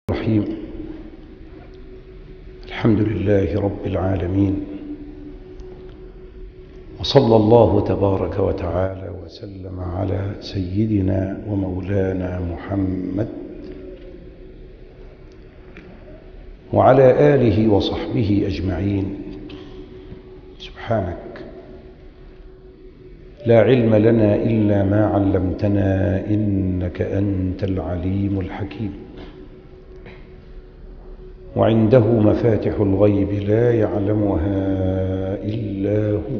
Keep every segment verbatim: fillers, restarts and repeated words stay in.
الرحيم. الحمد لله رب العالمين، وصلى الله تبارك وتعالى وسلم على سيدنا ومولانا محمد وعلى آله وصحبه أجمعين. سبحانك لا علم لنا إلا ما علمتنا، إنك أنت العليم الحكيم. وعنده مفاتح الغيب لا يعلمها إلا هو،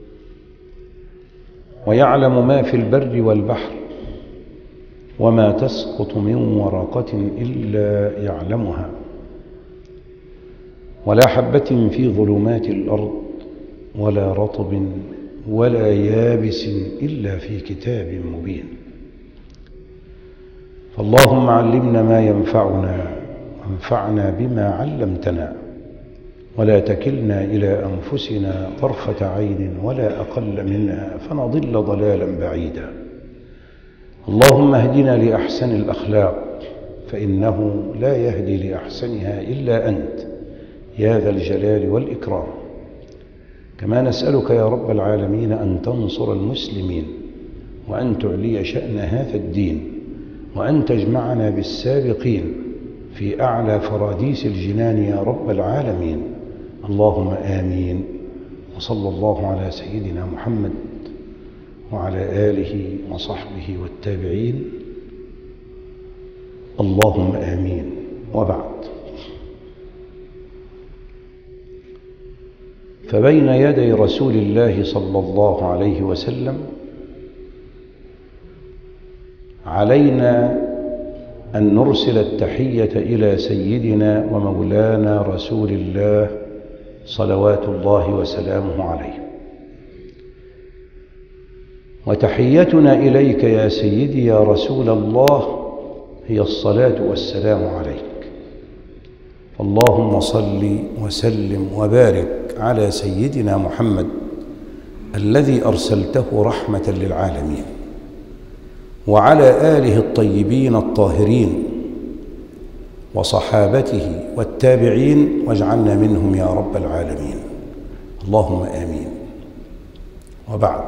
ويعلم ما في البر والبحر، وما تسقط من ورقة إلا يعلمها، ولا حبة في ظلمات الأرض، ولا رطب ولا يابس إلا في كتاب مبين. فاللهم علمنا ما ينفعنا وانفعنا بما علمتنا، ولا تكلنا إلى أنفسنا طرفة عين ولا أقل منها فنضل ضلالا بعيدا. اللهم اهدنا لأحسن الأخلاق، فإنه لا يهدي لأحسنها إلا أنت يا ذا الجلال والإكرام. كما نسألك يا رب العالمين أن تنصر المسلمين، وأن تعلي شأن هذا الدين، وأن تجمعنا بالسابقين في أعلى فراديس الجنان يا رب العالمين. اللهم آمين. وصلى الله على سيدنا محمد وعلى آله وصحبه والتابعين. اللهم آمين. وبعد، فبين يدي رسول الله صلى الله عليه وسلم علينا أن نرسل التحية إلى سيدنا ومولانا رسول الله صلوات الله وسلامه عليه. وتحيتنا إليك يا سيدي يا رسول الله هي الصلاة والسلام عليك. اللهم صل وسلم وبارك على سيدنا محمد الذي أرسلته رحمة للعالمين، وعلى آله الطيبين الطاهرين، وصحابته والتابعين، واجعلنا منهم يا رب العالمين. اللهم آمين. وبعد،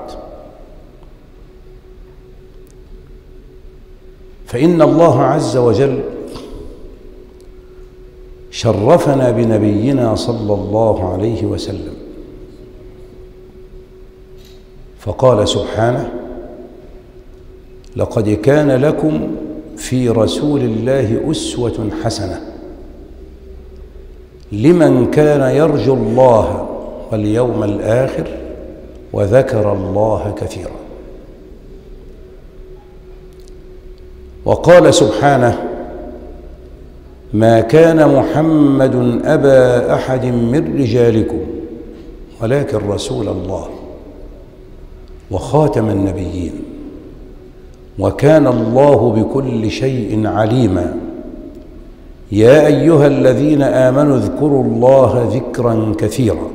فإن الله عز وجل شرفنا بنبينا صلى الله عليه وسلم، فقال سبحانه: لقد كان لكم في رسول الله أسوة حسنة لمن كان يرجو الله واليوم الآخر وذكر الله كثيرا. وقال سبحانه: ما كان محمد أبا أحد من رجالكم ولكن رسول الله وخاتم النبيين، وكان الله بكل شيء عليما. يا أيها الذين آمنوا اذكروا الله ذكرا كثيرا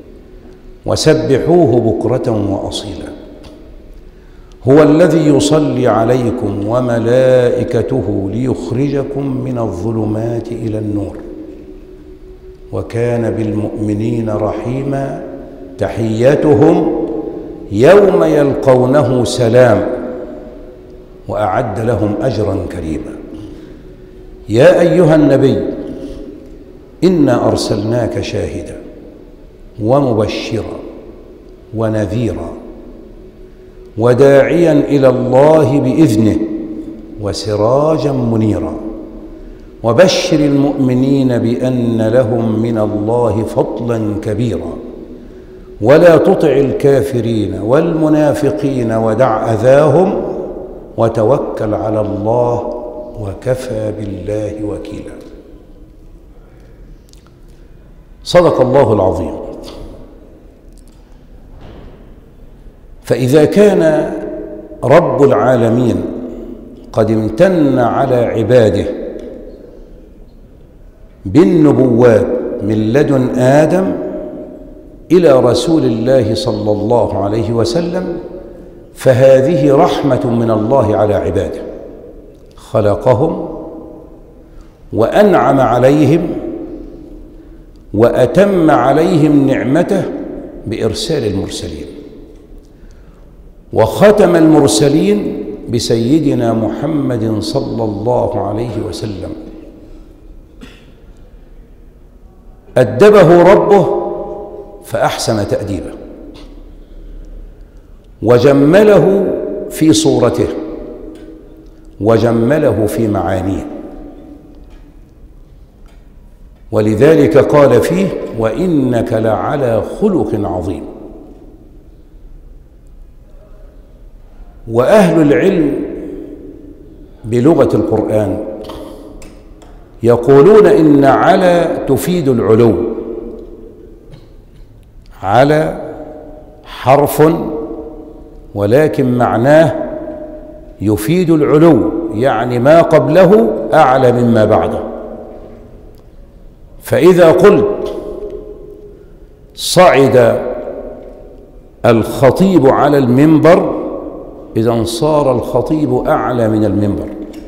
وسبحوه بكرة وأصيلا. هو الذي يصلي عليكم وملائكته ليخرجكم من الظلمات إلى النور، وكان بالمؤمنين رحيما. تحيتهم يوم يلقونه سلام، وأعد لهم أجرا كريما. يا أيها النبي إنا أرسلناك شاهدا ومبشرا ونذيرا وداعيا إلى الله بإذنه وسراجا منيرا. وبشر المؤمنين بأن لهم من الله فضلا كبيرا، ولا تطع الكافرين والمنافقين ودع أذاهم وتوكل على الله وكفى بالله وكيلا. صدق الله العظيم. فإذا كان رب العالمين قد امتن على عباده بالنبوات من لدن آدم إلى رسول الله صلى الله عليه وسلم، فهذه رحمة من الله على عباده، خلقهم وأنعم عليهم وأتم عليهم نعمته بإرسال المرسلين، وختم المرسلين بسيدنا محمد صلى الله عليه وسلم. أدبه ربه فأحسن تأديبه، وجمله في صورته، وجمله في معانيه، ولذلك قال فيه: وإنك لعلى خلق عظيم. وأهل العلم بلغة القرآن يقولون إن على تفيد العلو. على حرف ولكن معناه يفيد العلو، يعني ما قبله أعلى مما بعده. فإذا قلت صعد الخطيب على المنبر، إذن صار الخطيب أعلى من المنبر.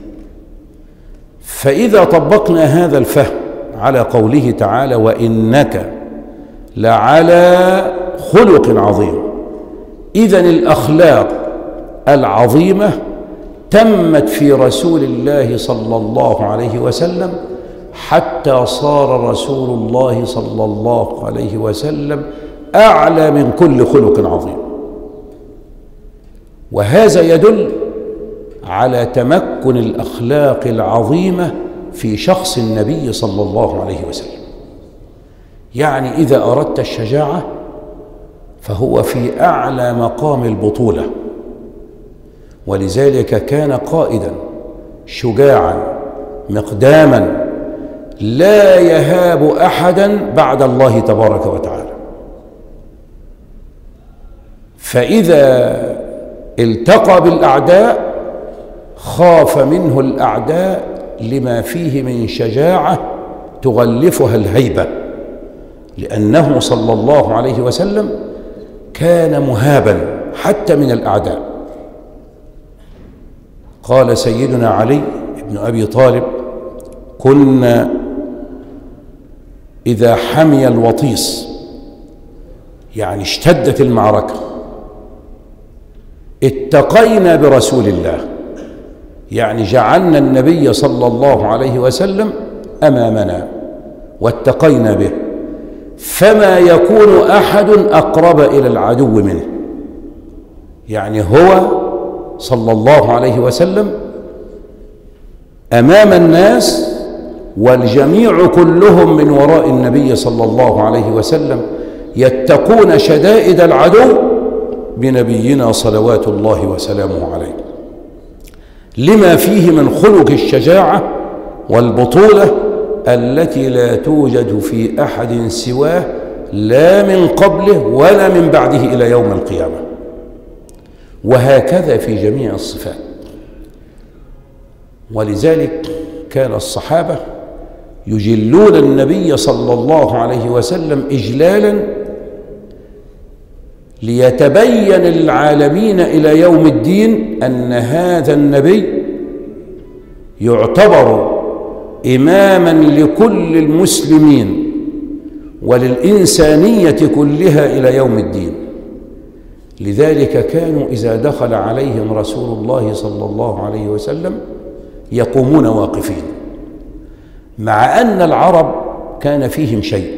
فإذا طبقنا هذا الفهم على قوله تعالى: وإنك لعلى خلق عظيم، إذن الأخلاق العظيمة تمت في رسول الله صلى الله عليه وسلم، حتى صار رسول الله صلى الله عليه وسلم أعلى من كل خلق عظيم. وهذا يدل على تمكن الأخلاق العظيمة في شخص النبي صلى الله عليه وسلم. يعني إذا أردت الشجاعة فهو في أعلى مقام البطولة، ولذلك كان قائدا شجاعا مقداما لا يهاب أحدا بعد الله تبارك وتعالى. فإذا التقى بالأعداء خاف منه الأعداء لما فيه من شجاعة تغلفها الهيبة، لأنه صلى الله عليه وسلم كان مهابا حتى من الأعداء. قال سيدنا علي بن أبي طالب: كنا إذا حمي الوطيس، يعني اشتدت المعركة، اتقينا برسول الله، يعني جعلنا النبي صلى الله عليه وسلم أمامنا واتقينا به، فما يكون أحد أقرب إلى العدو منه. يعني هو صلى الله عليه وسلم أمام الناس، والجميع كلهم من وراء النبي صلى الله عليه وسلم يتقون شدائد العدو بنبينا صلوات الله وسلامه عليه، لما فيه من خلق الشجاعة والبطولة التي لا توجد في أحد سواه، لا من قبله ولا من بعده إلى يوم القيامة. وهكذا في جميع الصفات. ولذلك كان الصحابة يجلون النبي صلى الله عليه وسلم إجلالا ليتبين للعالمين إلى يوم الدين أن هذا النبي يعتبر إماما لكل المسلمين وللإنسانية كلها إلى يوم الدين. لذلك كانوا إذا دخل عليهم رسول الله صلى الله عليه وسلم يقومون واقفين، مع أن العرب كان فيهم شيء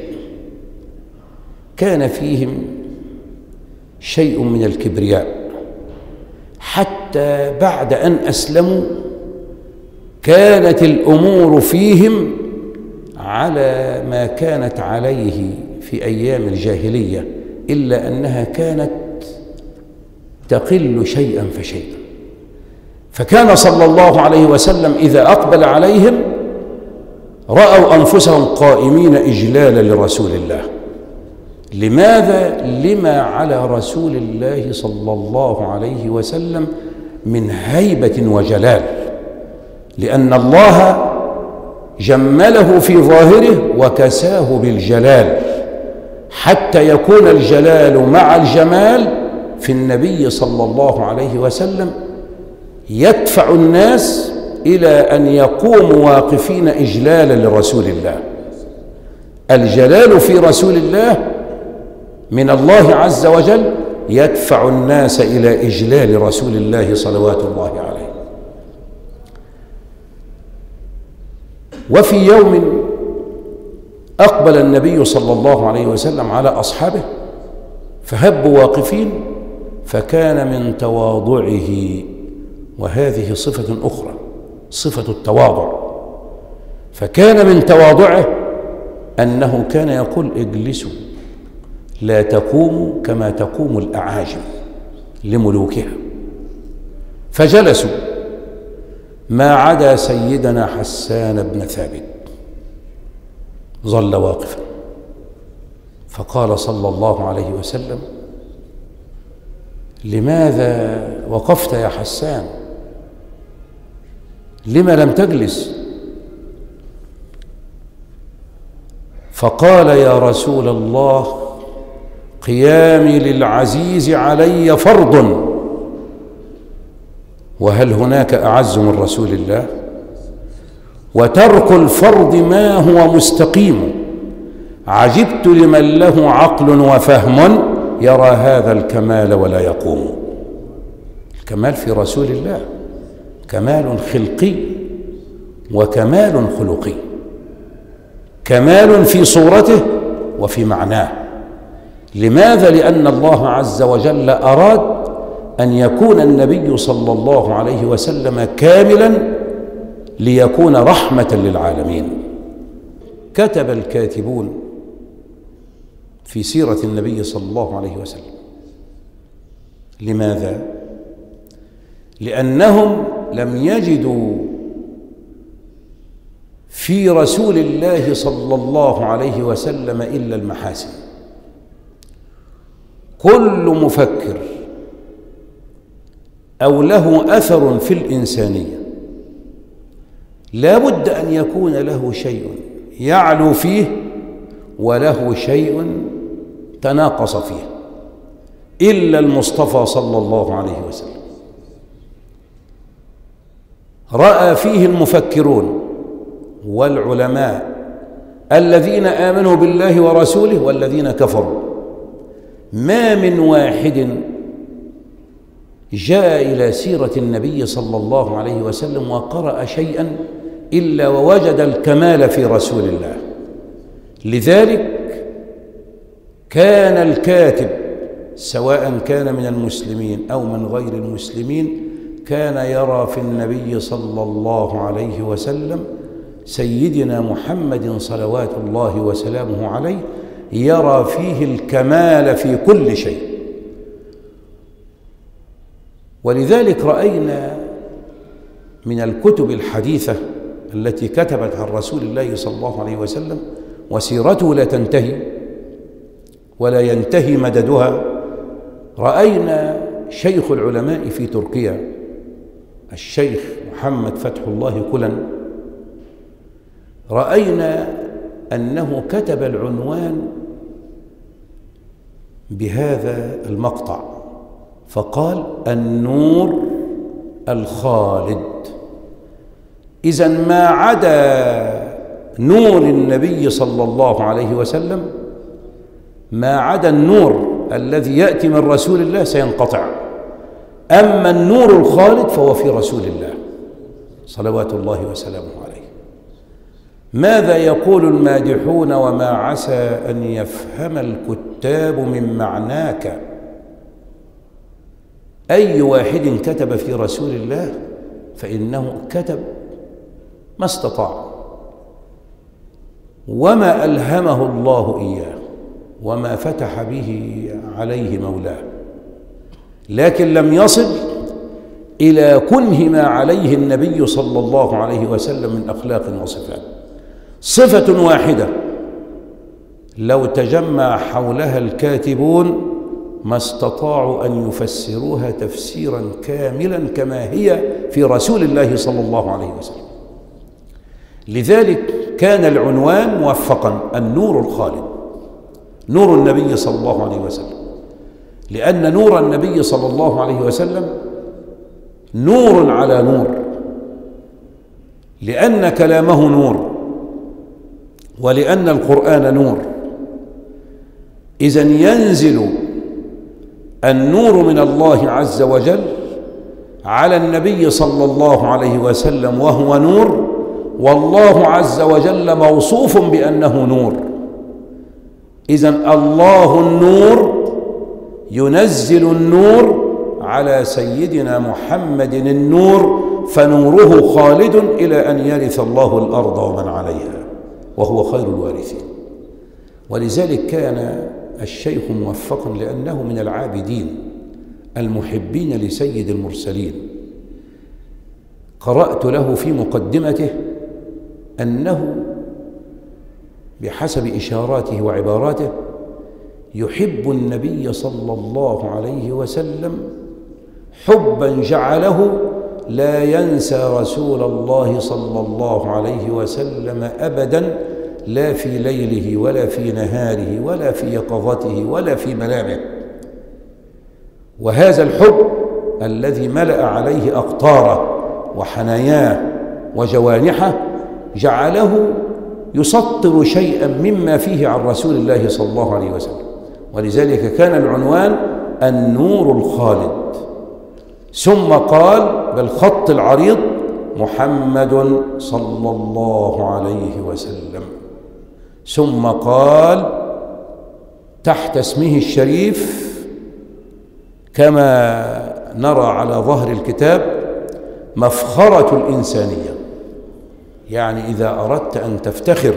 كان فيهم شيء من الكبرياء، حتى بعد أن أسلموا كانت الأمور فيهم على ما كانت عليه في أيام الجاهلية، إلا أنها كانت تقل شيئا فشيئا. فكان صلى الله عليه وسلم إذا أقبل عليهم رأوا أنفسهم قائمين إجلالا لرسول الله. لماذا؟ لما على رسول الله صلى الله عليه وسلم من هيبة وجلال، لأن الله جمله في ظاهره وكساه بالجلال، حتى يكون الجلال مع الجمال في النبي صلى الله عليه وسلم، يدفع الناس إلى أن يقوموا واقفين إجلالا لرسول الله. الجلال في رسول الله من الله عز وجل يدفع الناس إلى إجلال رسول الله صلوات الله عليه. وفي يوم أقبل النبي صلى الله عليه وسلم على أصحابه فهبوا واقفين، فكان من تواضعه، وهذه صفة أخرى، صفة التواضع، فكان من تواضعه أنه كان يقول: اجلسوا لا تقوموا كما تقوم الأعاجم لملوكها. فجلسوا ما عدا سيدنا حسان بن ثابت، ظل واقفا. فقال صلى الله عليه وسلم: لماذا وقفت يا حسان؟ لما لم تجلس؟ فقال: يا رسول الله، قيامي للعزيز علي فرض، وهل هناك أعز من رسول الله؟ وترك الفرض ما هو مستقيم، عجبت لمن له عقل وفهم يرى هذا الكمال ولا يقوم. الكمال في رسول الله كمال خلقي وكمال خلقي، كمال في صورته وفي معناه. لماذا؟ لأن الله عز وجل أراد أن يكون النبي صلى الله عليه وسلم كاملا ليكون رحمة للعالمين. كتب الكاتبون في سيرة النبي صلى الله عليه وسلم. لماذا؟ لأنهم لم يجدوا في رسول الله صلى الله عليه وسلم إلا المحاسن. كل مفكر أو له أثر في الإنسانية لا بد أن يكون له شيء يعلو فيه وله شيء تناقص فيه، إلا المصطفى صلى الله عليه وسلم. رأى فيه المفكرون والعلماء الذين آمنوا بالله ورسوله والذين كفروا، ما من واحد جاء إلى سيرة النبي صلى الله عليه وسلم وقرأ شيئا إلا ووجد الكمال في رسول الله. لذلك كان الكاتب سواء كان من المسلمين أو من غير المسلمين كان يرى في النبي صلى الله عليه وسلم سيدنا محمد صلوات الله وسلامه عليه، يرى فيه الكمال في كل شيء. ولذلك رأينا من الكتب الحديثة التي كتبت عن رسول الله صلى الله عليه وسلم، وسيرته لا تنتهي ولا ينتهي مددها، رأينا شيخ العلماء في تركيا الشيخ محمد فتح الله كلن، رأينا أنه كتب العنوان بهذا المقطع، فقال: النور الخالد. إذن ما عدا نور النبي صلى الله عليه وسلم، ما عدا النور الذي يأتي من رسول الله سينقطع، أما النور الخالد فهو في رسول الله صلوات الله وسلامه عليه. ماذا يقول المادحون وما عسى أن يفهم الكتاب من معناك؟ أي واحد كتب في رسول الله فإنه كتب ما استطاع، وما ألهمه الله إياه، وما فتح به عليه مولاه، لكن لم يصل إلى كنه ما عليه النبي صلى الله عليه وسلم من أخلاق وصفات. صفة واحدة لو تجمع حولها الكاتبون ما استطاعوا أن يفسروها تفسيرا كاملا كما هي في رسول الله صلى الله عليه وسلم. لذلك كان العنوان موفقا: النور الخالد، نور النبي صلى الله عليه وسلم، لأن نور النبي صلى الله عليه وسلم نور على نور، لأن كلامه نور ولأن القرآن نور. إذن ينزل النور من الله عز وجل على النبي صلى الله عليه وسلم وهو نور، والله عز وجل موصوف بأنه نور. إذن الله النور ينزل النور على سيدنا محمد النور، فنوره خالد إلى أن يرث الله الأرض ومن عليها وهو خير الوارثين. ولذلك كان الشيخ موفقا لأنه من العابدين المحبين لسيد المرسلين. قرأت له في مقدمته أنه بحسب إشاراته وعباراته يحب النبي صلى الله عليه وسلم حبا جعله لا ينسى رسول الله صلى الله عليه وسلم أبدا، لا في ليله ولا في نهاره ولا في يقظته ولا في منامه. وهذا الحب الذي ملأ عليه أقطاره وحناياه وجوانحه جعله يسطر شيئا مما فيه عن رسول الله صلى الله عليه وسلم. ولذلك كان العنوان النور الخالد، ثم قال بالخط العريض محمد صلى الله عليه وسلم، ثم قال تحت اسمه الشريف كما نرى على ظهر الكتاب مفخرة الإنسانية. يعني إذا أردت أن تفتخر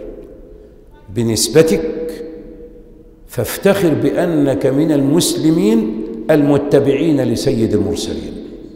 بنسبتك فافتخر بأنك من المسلمين المتبعين لسيد المرسلين.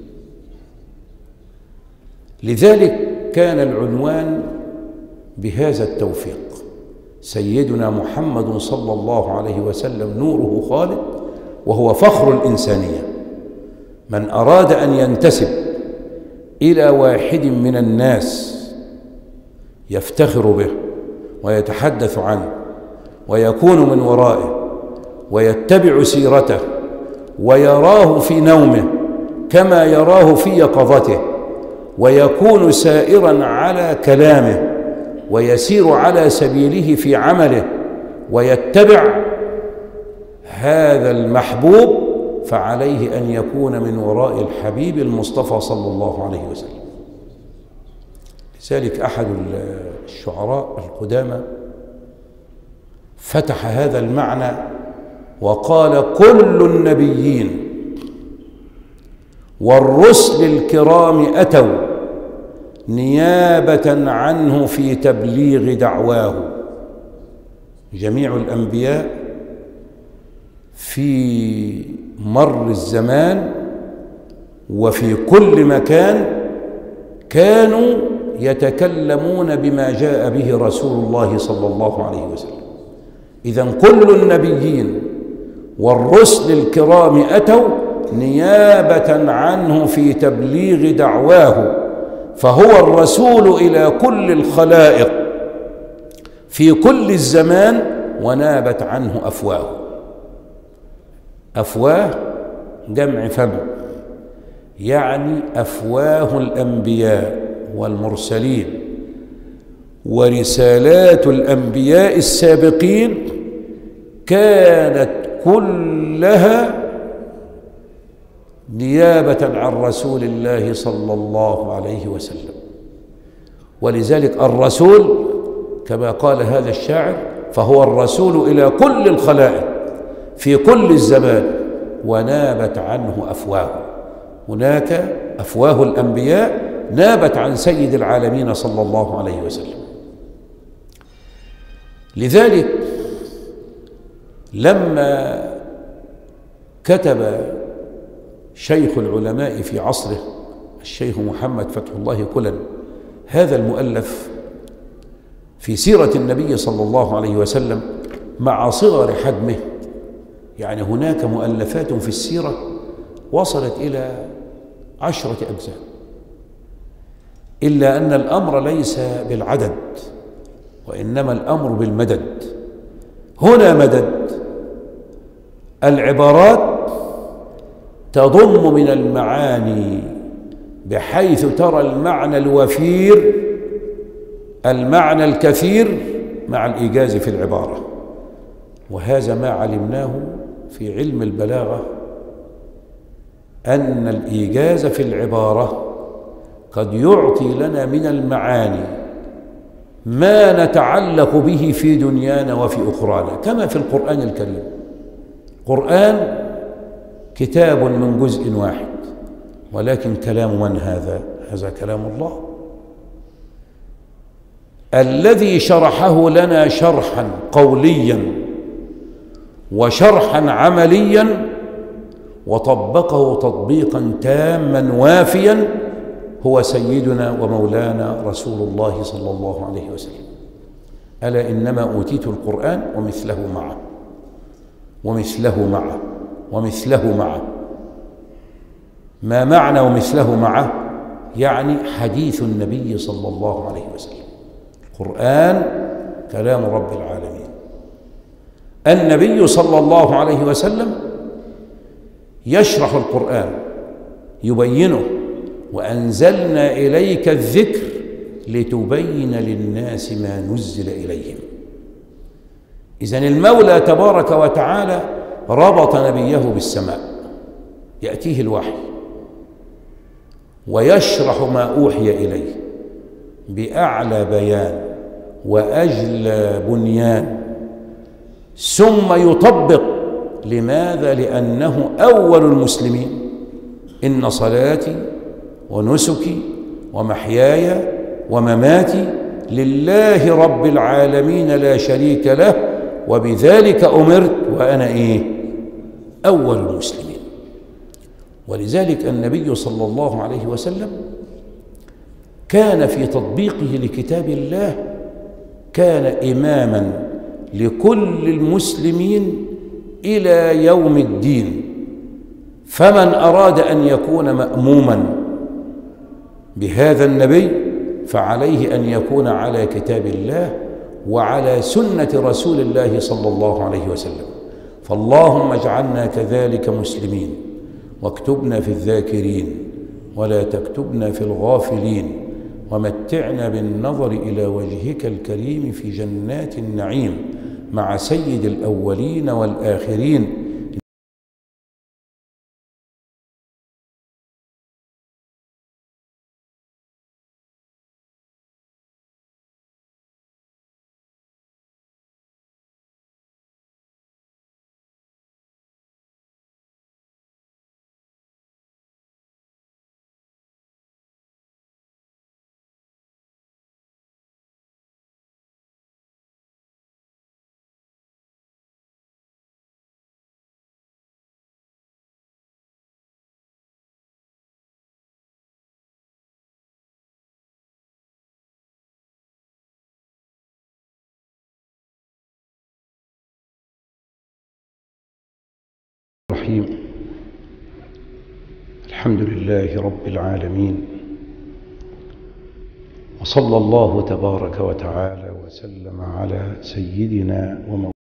لذلك كان العنوان بهذا التوفيق: سيدنا محمد صلى الله عليه وسلم نوره خالد وهو فخر الإنسانية. من أراد أن ينتسب إلى واحد من الناس يفتخر به ويتحدث عنه ويكون من ورائه ويتبع سيرته ويراه في نومه كما يراه في يقظته، ويكون سائرا على كلامه ويسير على سبيله في عمله ويتبع هذا المحبوب، فعليه أن يكون من وراء الحبيب المصطفى صلى الله عليه وسلم. لذلك أحد الشعراء القدامى فتح هذا المعنى وقال: كل النبيين والرسل الكرام أتوا نيابة عنه في تبليغ دعواه. جميع الأنبياء في مر الزمان وفي كل مكان كانوا يتكلمون بما جاء به رسول الله صلى الله عليه وسلم. إذن كل النبيين والرسل الكرام أتوا نيابة عنه في تبليغ دعواه، فهو الرسول إلى كل الخلائق في كل الزمان ونابت عنه أفواه. أفواه جمع فم، يعني أفواه الأنبياء والمرسلين ورسالات الأنبياء السابقين كانت كلها نيابة عن رسول الله صلى الله عليه وسلم. ولذلك الرسول كما قال هذا الشاعر فهو الرسول إلى كل الخلائق في كل الزمان ونابت عنه أفواه. هناك أفواه الأنبياء نابت عن سيد العالمين صلى الله عليه وسلم. لذلك لما كتب شيخ العلماء في عصره الشيخ محمد فتح الله كلن هذا المؤلف في سيرة النبي صلى الله عليه وسلم مع صغر حجمه، يعني هناك مؤلفات في السيرة وصلت إلى عشرة أجزاء، إلا أن الأمر ليس بالعدد وإنما الأمر بالمدد. هنا مدد العبارات تضم من المعاني بحيث ترى المعنى الوفير، المعنى الكثير مع الإيجاز في العبارة. وهذا ما علمناه في علم البلاغة، أن الإيجاز في العبارة قد يعطي لنا من المعاني ما نتعلق به في دنيانا وفي أخرانا، كما في القرآن الكريم. القرآن كتاب من جزء واحد، ولكن كلام من هذا؟ هذا كلام الله الذي شرحه لنا شرحا قوليا وشرحا عمليا وطبقه تطبيقا تاما وافيا، هو سيدنا ومولانا رسول الله صلى الله عليه وسلم. ألا إنما أوتيت القرآن ومثله معه ومثله معه ومثله معه. ما معنى ومثله معه؟ يعني حديث النبي صلى الله عليه وسلم. القرآن كلام رب العالمين، النبي صلى الله عليه وسلم يشرح القرآن، يبينه، وأنزلنا إليك الذكر لتبين للناس ما نزل إليهم. إذن المولى تبارك وتعالى ربط نبيه بالسماء، يأتيه الوحي ويشرح ما أوحي إليه بأعلى بيان وأجلى بنيان، ثم يطبق. لماذا؟ لأنه أول المسلمين. إن صلاتي ونسكي ومحياي ومماتي لله رب العالمين لا شريك له وبذلك أمرت وأنا إيه؟ أول المسلمين. ولذلك النبي صلى الله عليه وسلم كان في تطبيقه لكتاب الله كان إماما لكل المسلمين إلى يوم الدين. فمن أراد أن يكون مأموما بهذا النبي فعليه أن يكون على كتاب الله وعلى سنة رسول الله صلى الله عليه وسلم. فاللهم اجعلنا كذلك مسلمين، واكتبنا في الذاكرين ولا تكتبنا في الغافلين، ومتعنا بالنظر إلى وجهك الكريم في جنات النعيم مع سيد الأولين والآخرين. الرحيم. الحمد لله رب العالمين، وصلى الله تبارك وتعالى وسلم على سيدنا ومولانا